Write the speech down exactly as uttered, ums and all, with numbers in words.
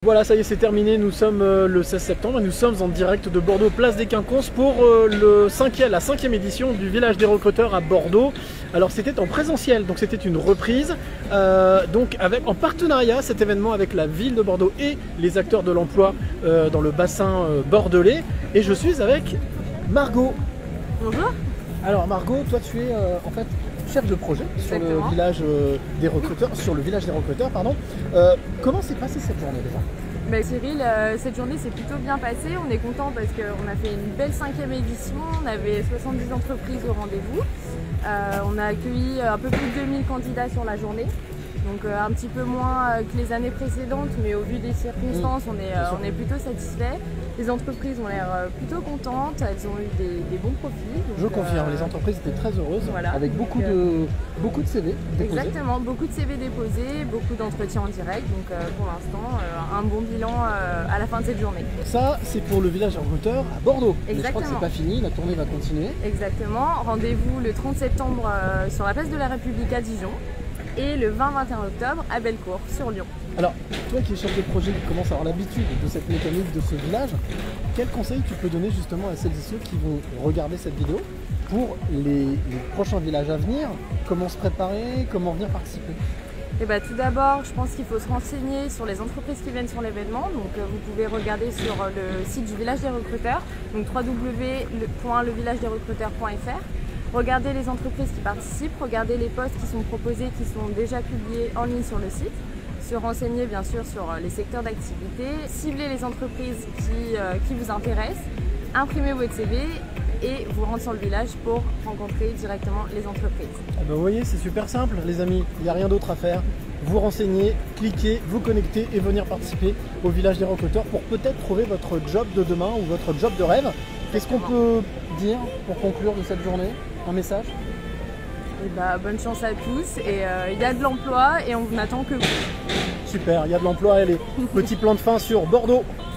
Voilà, ça y est, c'est terminé. Nous sommes euh, le seize septembre et nous sommes en direct de Bordeaux, place des Quinconces, pour euh, le cinquième, la cinquième édition du Village des Recruteurs à Bordeaux. Alors c'était en présentiel, donc c'était une reprise, euh, donc avec, en partenariat cet événement avec la ville de Bordeaux et les acteurs de l'emploi euh, dans le bassin euh, bordelais. Et je suis avec Margot. Bonjour. Alors Margot, toi tu es euh, en fait chef de projet sur Exactement. le village euh, des recruteurs, sur le village des recruteurs, pardon. Euh, comment s'est passée cette journée déjà? Bah, Cyril, euh, cette journée s'est plutôt bien passée. On est content parce qu'on a fait une belle cinquième édition. On avait soixante-dix entreprises au rendez-vous. Euh, on a accueilli un peu plus de deux mille candidats sur la journée. Donc euh, un petit peu moins euh, que les années précédentes, mais au vu des circonstances, on est, euh, on est plutôt satisfait. Les entreprises ont l'air euh, plutôt contentes, elles ont eu des, des bons profils. Donc, Je confirme, euh, les entreprises étaient très heureuses, voilà, avec donc, beaucoup, euh, de, beaucoup de C V déposés. Exactement, beaucoup de C V déposés, beaucoup d'entretiens en direct. Donc euh, pour l'instant, euh, un bon bilan euh, à la fin de cette journée. Ça, c'est pour le village des recruteurs à Bordeaux. Mais je crois que Exactement. c'est pas fini, la tournée va continuer. Exactement, rendez-vous le trente septembre euh, sur la place de la République à Dijon et le vingt vingt et un octobre à Bellecour sur Lyon. Alors, toi qui es chef de projet, qui commence à avoir l'habitude de cette mécanique de ce village, quel conseil tu peux donner justement à celles et ceux qui vont regarder cette vidéo pour les, les prochains villages à venir? Comment se préparer? Comment venir participer? Et bah, tout d'abord, je pense qu'il faut se renseigner sur les entreprises qui viennent sur l'événement. Donc euh, vous pouvez regarder sur euh, le site du village des recruteurs, donc w w w point le village des recruteurs point f r. Regardez les entreprises qui participent, regardez les postes qui sont proposés, qui sont déjà publiés en ligne sur le site. Se renseigner bien sûr sur les secteurs d'activité, cibler les entreprises qui, euh, qui vous intéressent, imprimer votre C V et vous rendre sur le village pour rencontrer directement les entreprises. Ah ben vous voyez, c'est super simple les amis, il n'y a rien d'autre à faire. Vous renseignez, cliquez, vous connectez et venir participer au village des recruteurs pour peut-être trouver votre job de demain ou votre job de rêve. Qu'est-ce qu'on peut dire pour conclure de cette journée? Un message? Et bah, bonne chance à tous et euh, il y a de l'emploi et on n'attend que vous. Super, il y a de l'emploi et les petits plans de fin sur Bordeaux.